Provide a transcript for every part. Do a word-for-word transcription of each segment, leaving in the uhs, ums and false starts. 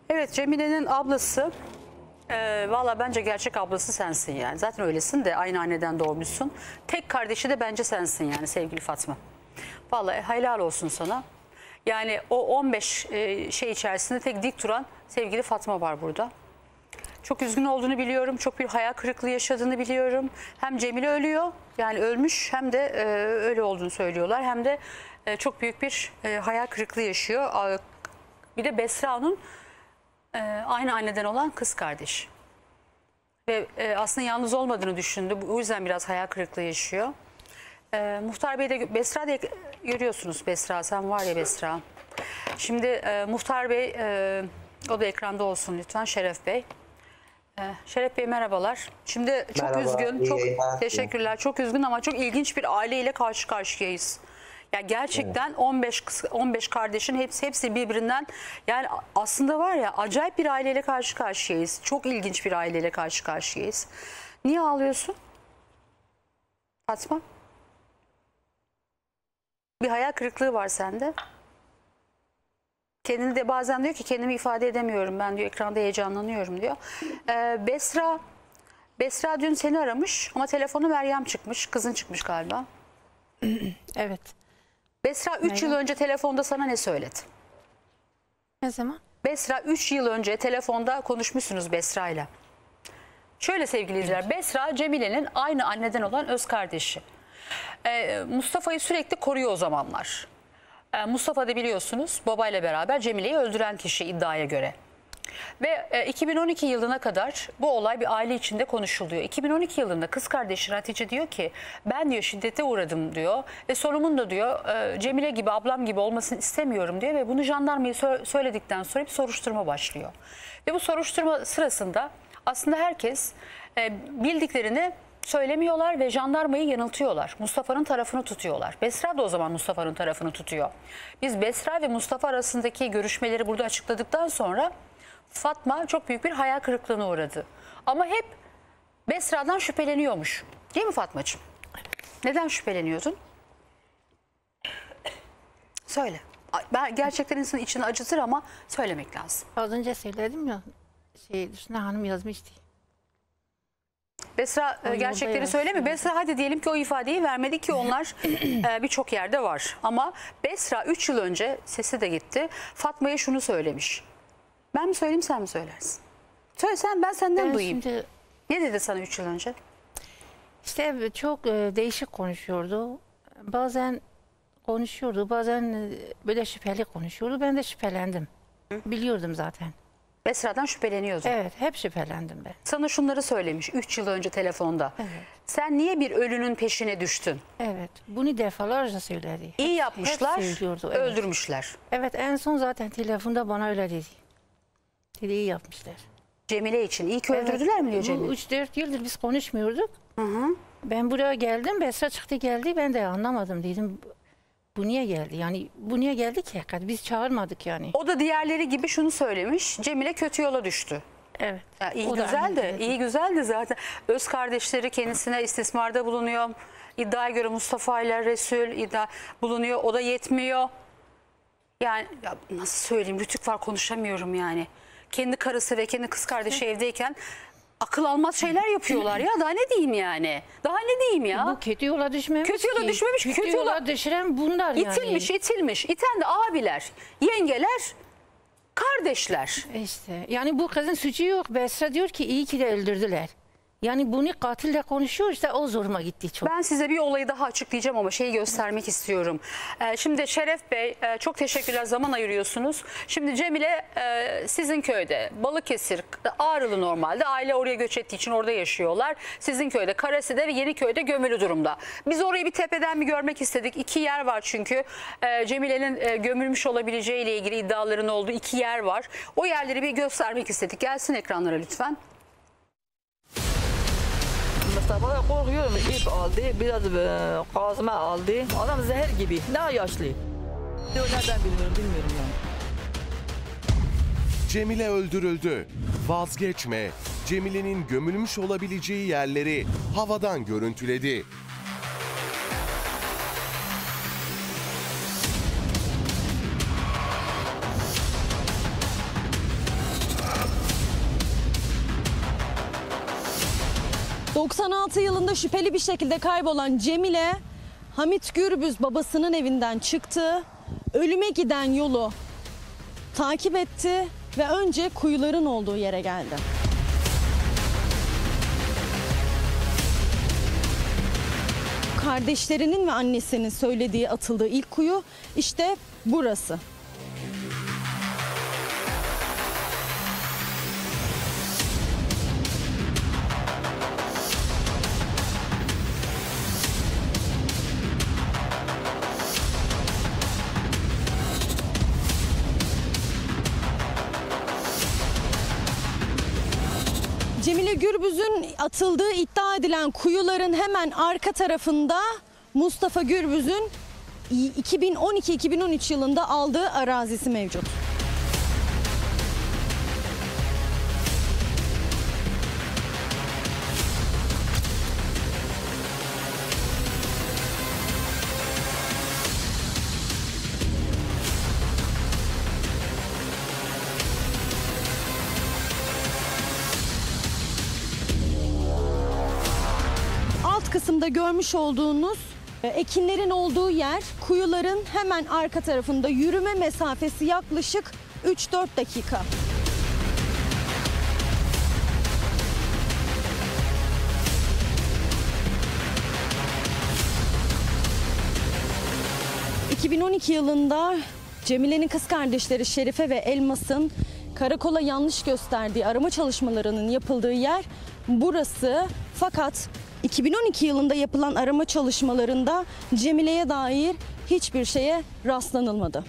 Evet, Cemile'nin ablası, e, valla bence gerçek ablası sensin yani. Zaten öylesin de, aynı anneden doğmuşsun. Tek kardeşi de bence sensin yani sevgili Fatma. Vallahi helal olsun sana. Yani o on beş e, şey içerisinde tek dik duran sevgili Fatma var burada. Çok üzgün olduğunu biliyorum. Çok bir hayal kırıklığı yaşadığını biliyorum. Hem Cemile ölüyor, yani ölmüş, hem de e, öyle olduğunu söylüyorlar. Hem de e, çok büyük bir e, hayal kırıklığı yaşıyor. Bir de Besra'nın e, aynı anneden olan kız kardeş. Ve e, aslında yalnız olmadığını düşündü. O yüzden biraz hayal kırıklığı yaşıyor. E, Muhtar Bey de, Besra da görüyorsunuz. Besra, sen var ya Besra. Şimdi e, Muhtar Bey, e, o da ekranda olsun lütfen, Şeref Bey. Şeref Bey merhabalar. Şimdi çok Merhaba, üzgün, çok yayınlar. teşekkürler. Çok üzgün ama çok ilginç bir aileyle karşı karşıyayız. Ya yani gerçekten evet. on beş on beş kardeşin hepsi hepsi birbirinden, yani aslında var ya, acayip bir aileyle karşı karşıyayız. Çok ilginç bir aileyle karşı karşıyayız. Niye ağlıyorsun? Fatma? Bir hayal kırıklığı var sende. Kendini de bazen diyor ki kendimi ifade edemiyorum ben diyor, ekranda heyecanlanıyorum diyor. Ee, Besra Besra dün seni aramış ama telefonu Meryem çıkmış, kızın çıkmış galiba. Evet. Besra üç yıl önce telefonda sana ne söyledi? Ne zaman? Besra üç yıl önce telefonda konuşmuşsunuz Besra ile. Şöyle sevgili izleyiciler, Besra Cemile'nin aynı anneden olan öz kardeşi. Ee, Mustafa'yı sürekli koruyor o zamanlar. Mustafa da biliyorsunuz babayla beraber Cemile'yi öldüren kişi iddiaya göre. Ve iki bin on iki yılına kadar bu olay bir aile içinde konuşuluyor. iki bin on iki yılında kız kardeşi Hatice diyor ki ben diyor şiddete uğradım diyor. Ve sonumun da diyor Cemile gibi, ablam gibi olmasını istemiyorum diyor. Ve bunu jandarmaya söyledikten sonra bir soruşturma başlıyor. Ve bu soruşturma sırasında aslında herkes bildiklerini söylemiyorlar ve jandarmayı yanıltıyorlar. Mustafa'nın tarafını tutuyorlar. Besra da o zaman Mustafa'nın tarafını tutuyor. Biz Besra ve Mustafa arasındaki görüşmeleri burada açıkladıktan sonra Fatma çok büyük bir hayal kırıklığına uğradı. Ama hep Besra'dan şüpheleniyormuş. Değil mi Fatmacığım? Neden şüpheleniyordun? Söyle. Ben gerçekten insanın içini acıtır ama söylemek lazım. Az önce söyledim ya, şey, Hüsnü Hanım yazmıştı. Besra o gerçekleri söylemiyor. Besra hadi diyelim ki o ifadeyi vermedi ki onlar birçok yerde var. Ama Besra üç yıl önce, sesi de gitti, Fatma'ya şunu söylemiş. Ben mi söyleyeyim, sen mi söylersin? Söyle sen, ben senden ben duyayım. Şimdi, ne dedi sana üç yıl önce? İşte çok değişik konuşuyordu. Bazen konuşuyordu, bazen böyle şüpheli konuşuyordu. Ben de şüphelendim. Hı? Biliyordum zaten. Besra'dan şüpheleniyordun. Evet, hep şüphelendim ben. Sana şunları söylemiş üç yıl önce telefonda. Evet. Sen niye bir ölünün peşine düştün? Evet, bunu defalarca söyledi. İyi yapmışlar, hep söylüyordu, evet. Öldürmüşler. Evet, en son zaten telefonda bana öyle dedi. Dedi iyi yapmışlar. Cemile için iyi ki evet. Öldürdüler mi diyor Cemile? üç dört yıldır biz konuşmuyorduk. Hı hı. Ben buraya geldim, Besra çıktı geldi, ben de anlamadım, dedim. Bu niye geldi? Yani bu niye geldi ki? Biz çağırmadık yani. O da diğerleri gibi şunu söylemiş. Cemile kötü yola düştü. Evet. Ya iyi güzel de, iyi güzel de zaten öz kardeşleri kendisine istismarda bulunuyor. İddiaya göre Mustafa ile Resul iddia bulunuyor. O da yetmiyor. Yani ya nasıl söyleyeyim? Rütük var, konuşamıyorum yani. Kendi karısı ve kendi kız kardeşi evdeyken akıl almaz şeyler yapıyorlar ya. Daha ne diyeyim yani? Daha ne diyeyim ya? Bu kötü yola düşmemiş Kötü yola ki. düşmemiş. Kötü, kötü yola, yola düşüren bunlar yani. İtilmiş, itilmiş. İten de abiler, yengeler, kardeşler. İşte yani bu kızın suçu yok. Besra diyor ki iyi ki de öldürdüler. Yani bunu katille konuşuyor, işte o zoruma gitti çok. Ben size bir olayı daha açıklayacağım ama şeyi göstermek istiyorum. Ee, şimdi Şeref Bey e, çok teşekkürler, zaman ayırıyorsunuz. Şimdi Cemile e, sizin köyde, Balıkesir, Ağrılı normalde, aile oraya göç ettiği için orada yaşıyorlar. Sizin köyde, Karasi'de ve Yeniköy'de gömülü durumda. Biz orayı bir tepeden bir görmek istedik. İki yer var çünkü e, Cemile'nin e, gömülmüş olabileceği ile ilgili iddiaların olduğu iki yer var. O yerleri bir göstermek istedik. Gelsin ekranlara lütfen. Mustafa da korkuyorum, ip aldı, biraz e, kazma aldı. Adam zehir gibi, daha yaşlı. Nereden bilmiyorum, bilmiyorum yani. Cemile öldürüldü. Vazgeçme. Cemile'nin gömülmüş olabileceği yerleri havadan görüntüledi. doksan altı yılında şüpheli bir şekilde kaybolan Cemile, Hamit Gürbüz babasının evinden çıktı, ölüme giden yolu takip etti ve önce kuyuların olduğu yere geldi. Kardeşlerinin ve annesinin söylediği atıldığı ilk kuyu işte burası. Cemile Gürbüz'ün atıldığı iddia edilen kuyuların hemen arka tarafında Mustafa Gürbüz'ün iki bin on iki iki bin on üç yılında aldığı arazisi mevcut. Alt kısımda görmüş olduğunuz e, ekinlerin olduğu yer, kuyuların hemen arka tarafında, yürüme mesafesi yaklaşık üç dört dakika. iki bin on iki yılında Cemile'nin kız kardeşleri Şerife ve Elmas'ın karakola yanlış gösterdiği arama çalışmalarının yapıldığı yer burası. Fakat iki bin on iki yılında yapılan arama çalışmalarında Cemile'ye dair hiçbir şeye rastlanılmadı.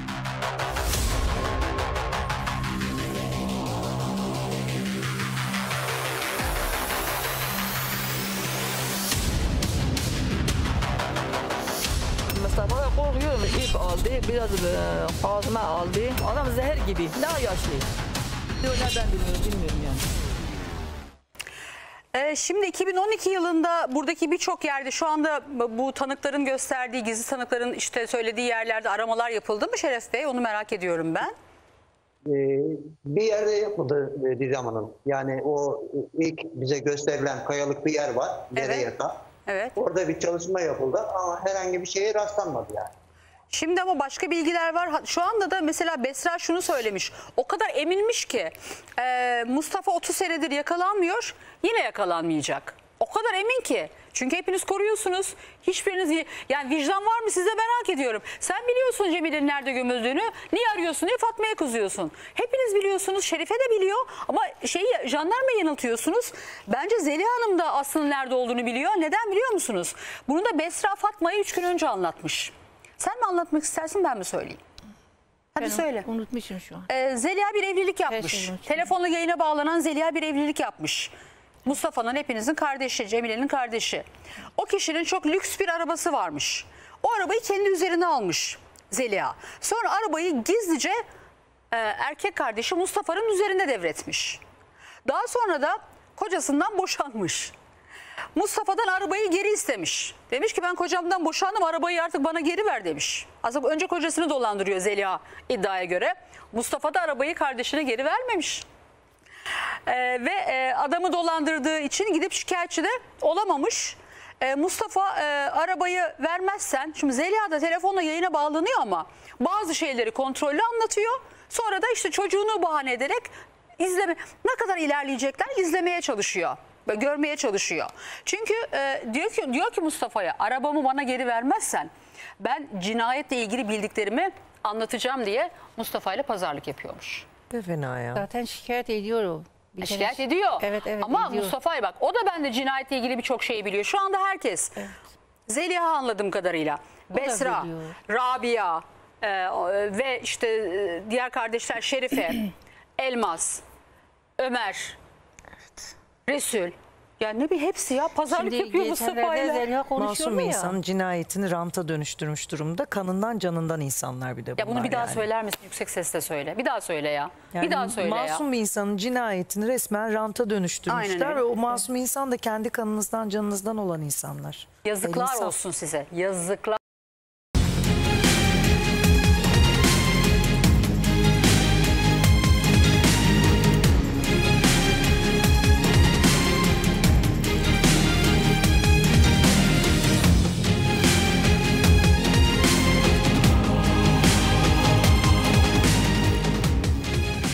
Mustafa korkuyorum, ip aldı, biraz e, kazma aldı. Adam zehir gibi, daha yaşlı. Diyor nereden bilmiyorum, bilmiyorum yani. Ee, Şimdi iki bin on iki yılında buradaki birçok yerde şu anda bu tanıkların gösterdiği, gizli tanıkların işte söylediği yerlerde aramalar yapıldı mı Şeref Bey? Onu merak ediyorum ben. Ee, bir yerde yapıldı e, Didem Hanım. Yani o ilk bize gösterilen kayalık bir yer var. Dere Evet. yatağı. Evet. Orada bir çalışma yapıldı ama herhangi bir şeye rastlanmadı yani. Şimdi ama başka bilgiler var. Ha- Şu anda da mesela Besra şunu söylemiş. O kadar eminmiş ki e, Mustafa otuz senedir yakalanmıyor, yine yakalanmayacak. O kadar emin ki. Çünkü hepiniz koruyorsunuz. Hiçbiriniz, yani vicdan var mı size, merak ediyorum. Sen biliyorsun Cemile'nin nerede gömüldüğünü. Niye arıyorsun diye Fatma'ya kızıyorsun. Hepiniz biliyorsunuz. Şerife de biliyor. Ama şeyi, jandarmayı yanıltıyorsunuz. Bence Zeliha Hanım da aslında nerede olduğunu biliyor. Neden biliyor musunuz? Bunu da Besra Fatma'ya üç gün önce anlatmış. Sen mi anlatmak istersin, ben mi söyleyeyim? Hadi Ben söyle. unutmuşum şu an. Ee, Zeliha bir evlilik yapmış. şeyi unuttum. Telefonla yayına bağlanan Zeliha bir evlilik yapmış. Mustafa'nın, hepinizin kardeşi, Cemile'nin kardeşi. O kişinin çok lüks bir arabası varmış. O arabayı kendi üzerine almış Zeliha. Sonra arabayı gizlice e, erkek kardeşi Mustafa'nın üzerinde devretmiş. Daha sonra da kocasından boşanmış. Mustafa'dan arabayı geri istemiş. Demiş ki ben kocamdan boşandım, arabayı artık bana geri ver demiş. Aslında önce kocasını dolandırıyor Zeliha iddiaya göre. Mustafa da arabayı kardeşine geri vermemiş. Ee, ve e, adamı dolandırdığı için gidip şikayetçi de olamamış. Ee, Mustafa e, arabayı vermezsen, şimdi Zeliha da telefonla yayına bağlanıyor ama bazı şeyleri kontrollü anlatıyor. Sonra da işte çocuğunu bahane ederek izleme, ne kadar ilerleyecekler izlemeye çalışıyor. Ve görmeye çalışıyor. Çünkü e, diyor ki diyor ki Mustafa'ya, arabamı bana geri vermezsen ben cinayetle ilgili bildiklerimi anlatacağım diye Mustafa ile pazarlık yapıyormuş. Ne fena ya. Zaten şikayet ediyor o. Bir E, tane- Şikayet ediyor. Evet, evet, Ama ediyor. Mustafa'ya bak, o da bende cinayetle ilgili birçok şeyi biliyor. Şu anda herkes. Zeliha anladığım kadarıyla. da Besra, biliyor. Rabia e, ve işte e, diğer kardeşler Şerife, Elmas, Ömer, Resul. Ya ne bir hepsi ya, pazarlık Şimdi yapıyor geçenlerde Mustafa'yla. Zeliha konuşuyordu Masum bir ya. insanın cinayetini ranta dönüştürmüş durumda. Kanından canından insanlar bir de bunlar Ya bunu bir daha yani. söyler misin? Yüksek sesle söyle. Bir daha söyle ya. Yani bir daha söyle masum ya. bir insanın cinayetini resmen ranta Aynen dönüştürmüşler öyle. ve o masum insan da kendi kanınızdan canınızdan olan insanlar. Yazıklar El insaf. olsun size. Yazıklar.